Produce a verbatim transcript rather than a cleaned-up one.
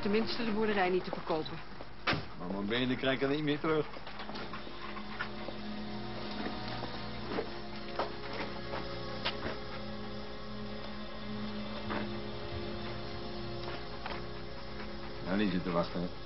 tenminste de boerderij niet te verkopen. Maar mijn benen krijg ik er niet meer terug. Nou, die zit te wachten.